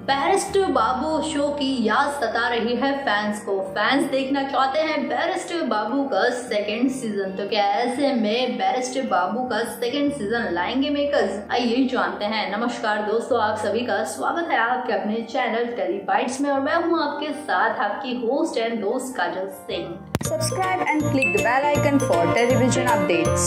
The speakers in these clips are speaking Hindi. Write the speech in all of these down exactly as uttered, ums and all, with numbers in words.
बैरिस्टर बाबू शो की याद सता रही है फैंस को। फैंस देखना चाहते हैं बैरिस्टर बाबू का सेकंड सीजन। तो क्या ऐसे में बैरिस्टर बाबू का सेकंड सीजन लाएंगे मेकर्स? आइए जानते हैं। नमस्कार दोस्तों, आप सभी का स्वागत है आपके अपने चैनल टेली बाइट्स में और मैं हूं आपके साथ आपकी होस्ट एंड दोस्त काजल Singh. Subscribe and click the bell icon for television updates.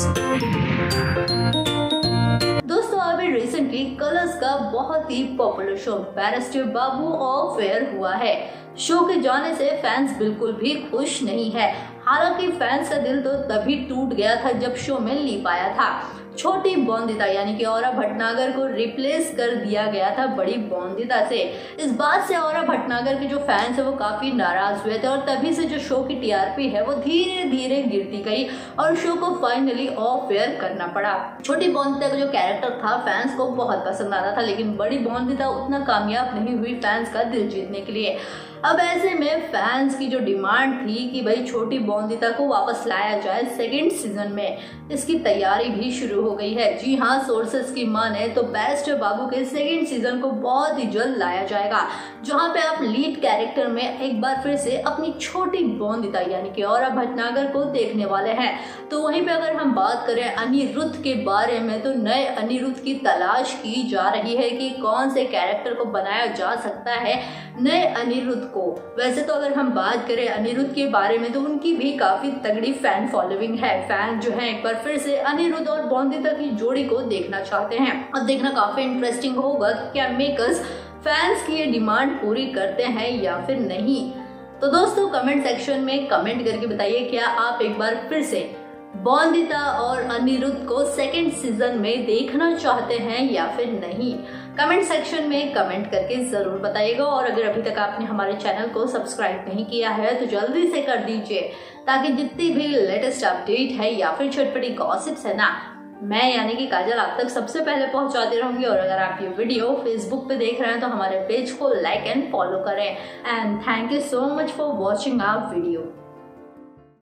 दोस्तों, अभी रिसेंटली कलर्स का बहुत ही popular show barrister Babu off air हुआ है। शो के जाने से फैंस बिल्कुल भी खुश नहीं है। हालांकि फैंस का दिल तो तभी टूट गया था जब शो में लीप आया था। छोटी बॉन्दिता यानी कि औरा भटनागर को रिप्लेस कर दिया गया था बड़ी बॉन्दिता से। इस बात से औरा भटनागर के जो फैंस है वो काफी नाराज हुए थे और तभी से जो शो की टीआरपी है वो धीरे धीरे गिरती गई और शो को फाइनली ऑफ एयर करना पड़ा। छोटी बॉन्दिता का जो कैरेक्टर था फैंस को बहुत पसंद आता था, लेकिन बड़ी बॉन्दिता उतना कामयाब नहीं हुई फैंस का दिल जीतने के लिए। अब ऐसे में फैंस की जो डिमांड थी कि भाई छोटी बॉन्दिता को वापस लाया जाए सेकंड सीजन में, इसकी तैयारी भी शुरू हो गई है। जी हाँ, सोर्सेस की माने तो बैरिस्टर बाबू के सेकंड सीजन को बहुत ही जल्द लाया जाएगा, जहां पे आप लीड कैरेक्टर में एक बार फिर से अपनी छोटी बॉन्दिता यानी कि औरा भटनागर को देखने वाले हैं। तो वहीं पे अगर हम बात करें अनिरुद्ध के बारे में, तो नए अनिरुद्ध की तलाश की जा रही है कि कौन से कैरेक्टर को बनाया जा सकता है नए अनिरुद्ध को। वैसे तो अगर हम बात करें अनिरुद्ध के बारे में तो उनकी भी काफी तगड़ी फैन फॉलोइंग है। फैन जो है एक बार फिर से अनिरुद्ध और बॉन्दिता की जोड़ी को देखना चाहते हैं और देखना काफी इंटरेस्टिंग होगा कि क्या मेकर्स फैंस की ये डिमांड पूरी करते हैं या फिर नहीं। तो दोस्तों, कमेंट सेक्शन में कमेंट करके बताइए क्या आप एक बार फिर से बॉन्दिता और अनिरुद्ध को सेकंड सीजन में देखना चाहते हैं या फिर नहीं। कमेंट सेक्शन में कमेंट करके जरूर बताइएगा और अगर अभी तक आपने हमारे चैनल को सब्सक्राइब नहीं किया है तो जल्दी से कर दीजिए, ताकि जितनी भी लेटेस्ट अपडेट है या फिर छोटी गॉसिप्स है ना, मैं यानी कि काजल आप तक सबसे पहले पहुंचाते रहूंगी। और अगर आप ये वीडियो फेसबुक पे देख रहे हैं तो हमारे पेज को लाइक एंड फॉलो करें। And thank you so much for watching our video.